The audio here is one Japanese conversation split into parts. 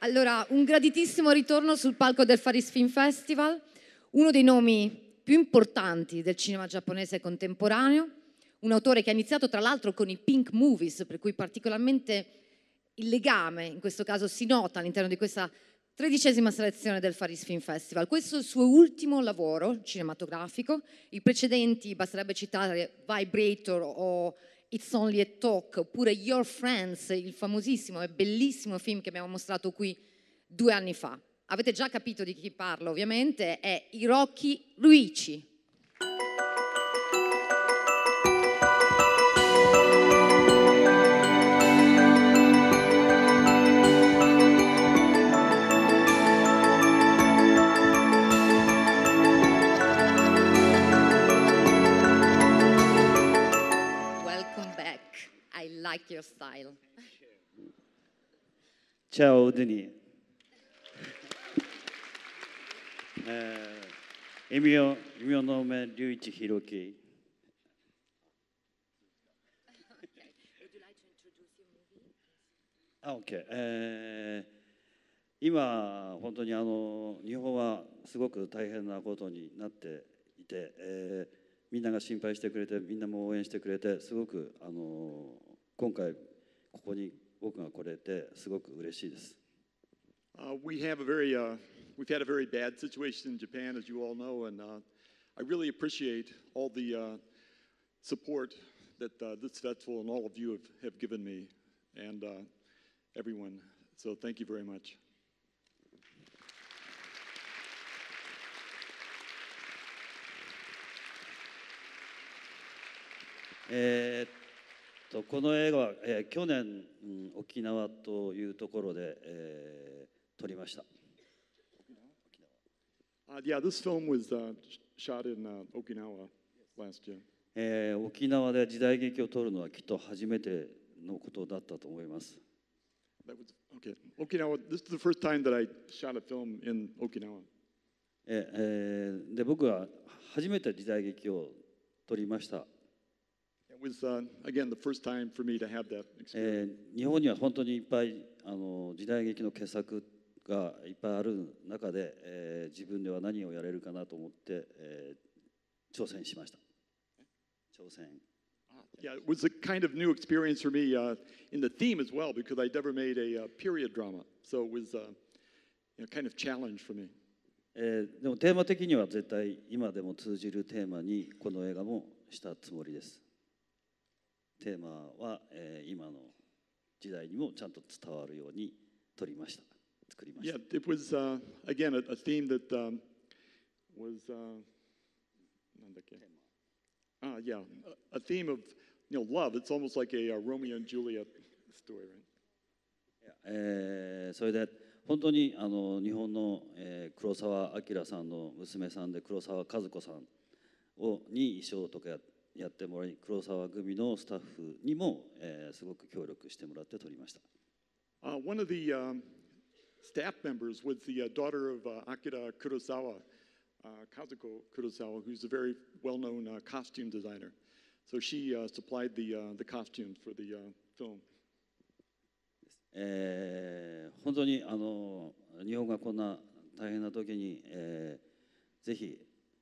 Allora, un graditissimo ritorno sul palco del Far East Film Festival, uno dei nomi più importanti del cinema giapponese contemporaneo, un autore che ha iniziato tra l'altro con i Pink Movies, per cui particolarmente il legame, in questo caso, si nota all'interno di questa 13ª selezione del Far East Film Festival. Questo è il suo ultimo lavoro cinematografico, i precedenti basterebbe citare Vibrator o It's Only a Talk, oppure Your Friends, il famosissimo e bellissimo film che abbiamo mostrato qui 2 anni fa. Avete già capito di chi parlo, ovviamente, è Hiroki Ryuichi. I like your style. Ciao Udini. Il mio nome è Ryuichi Hiroki. OK。今、本当に日本はすごく大変なことになっていて、みんなが心配してくれて、みんなも応援してくれて、すごく今回ここに僕が来れてすごく嬉しいです。 We've had a very bad situation in Japan, as you all know, and I really appreciate all the support that this festival and all of you have given me and everyone. So thank you very much. この映画は、去年、沖縄というところで、撮りました。 Yeah, this film was shot in Okinawa last year. 沖縄で時代劇を撮るのはきっと初めてのことだったと思います。 That was, okay. Okinawa, this is the first time that I shot a film in Okinawa. で、僕は初めて時代劇を撮りました。 It was again the first time for me to have that experience. 日本には本当にいっぱい時代劇の傑作がいっぱいある中で、自分では何をやれるかなと思って、挑戦しました。挑戦。 Yeah, it was a kind of new experience for me in the theme as well because I never made a period drama, so it was kind of challenge for me. でもテーマ的には絶対今でも通じるテーマにこの映画もしたつもりです。テーマは、今の時代にもちゃんと伝わるように撮りました。作りました。 Yeah, it was again a theme that was なんだっけ? Yeah, a theme of love. It's almost like a Romeo and Juliet story, right? それで本当に日本の、黒澤明さんの娘さんで黒澤和子さんに衣装とかやってもらい、黒沢組のスタッフにも、すごく協力してもらって撮りました。 One of the staff members was the daughter of Akira Kurosawa, Kazuko Kurosawa, who's a very well-known costume designer. So she supplied the costumes for the film. 本当に日本がこんな大変な時に、ぜひ、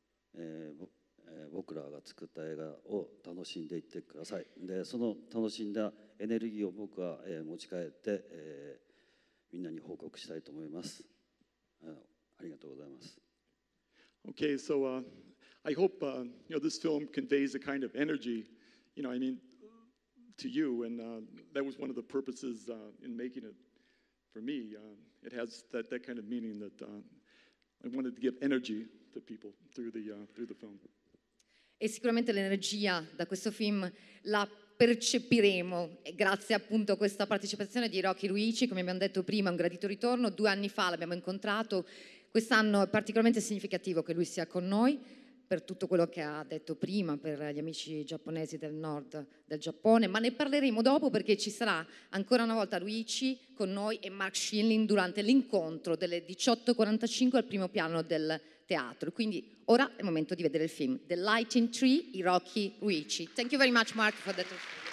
僕らが作った映画を楽しんでいってください。で、その楽しんだエネルギーを僕は、持ち帰って、みんなに報告したいと思います。ありがとうございます。 Okay, so I hope this film conveys a kind of energy, I mean, to you, and that was one of the purposes in making it for me. It has that kind of meaning that I wanted to give energy to people through the film. E sicuramente l'energia da questo film la percepiremo grazie appunto a questa partecipazione di Hiroki Ryuichi, come abbiamo detto prima, un gradito ritorno. 2 anni fa l'abbiamo incontrato, quest'anno è particolarmente significativo che lui sia con noi per tutto quello che ha detto prima, per gli amici giapponesi del nord del Giappone, ma ne parleremo dopo perché ci sarà ancora una volta Ryuichi con noi e Mark Schilling durante l'incontro delle 18:45 al primo piano del teatro. Quindi ora è il momento di vedere il film The Lighting Tree, Hiroki Ryuichi. Thank you very much, Mark, for that.